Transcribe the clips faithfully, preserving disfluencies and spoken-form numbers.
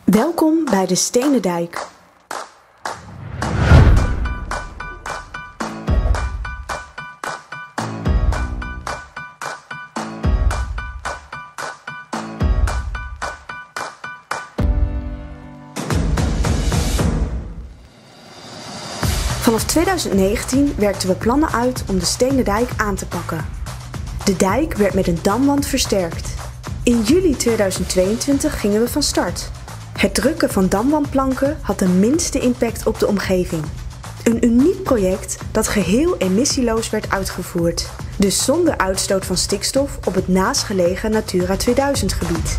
Welkom bij de Stenen Dijk. Vanaf tweeduizend negentien werkten we plannen uit om de Stenen Dijk aan te pakken. De dijk werd met een damwand versterkt. In juli tweeduizend tweeëntwintig gingen we van start. Het drukken van damwandplanken had de minste impact op de omgeving. Een uniek project dat geheel emissieloos werd uitgevoerd, dus zonder uitstoot van stikstof op het naastgelegen Natura tweeduizend gebied.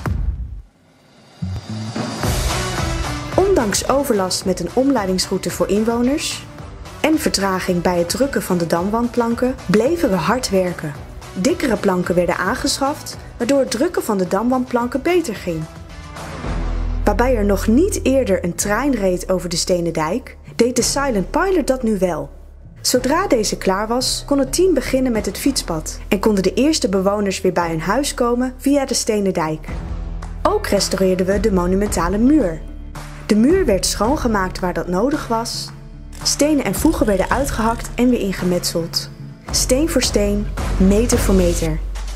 Ondanks overlast met een omleidingsroute voor inwoners en vertraging bij het drukken van de damwandplanken bleven we hard werken. Dikkere planken werden aangeschaft, waardoor het drukken van de damwandplanken beter ging. Waarbij er nog niet eerder een trein reed over de Stenen Dijk, deed de Silent Pilot dat nu wel. Zodra deze klaar was, kon het team beginnen met het fietspad en konden de eerste bewoners weer bij hun huis komen via de Stenen Dijk. Ook restaureerden we de monumentale muur. De muur werd schoongemaakt waar dat nodig was. Stenen en voegen werden uitgehakt en weer ingemetseld. Steen voor steen, meter voor meter.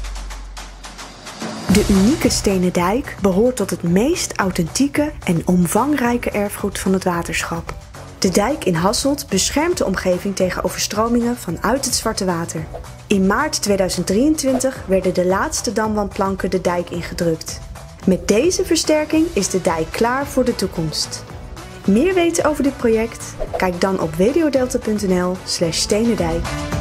De unieke Stenen Dijk behoort tot het meest authentieke en omvangrijke erfgoed van het waterschap. De dijk in Hasselt beschermt de omgeving tegen overstromingen vanuit het Zwarte Water. In maart tweeduizend drieëntwintig werden de laatste damwandplanken de dijk ingedrukt. Met deze versterking is de dijk klaar voor de toekomst. Meer weten over dit project? Kijk dan op w d o delta punt n l slash stenendijk.